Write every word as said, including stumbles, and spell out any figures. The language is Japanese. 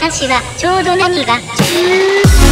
私はちょうど何が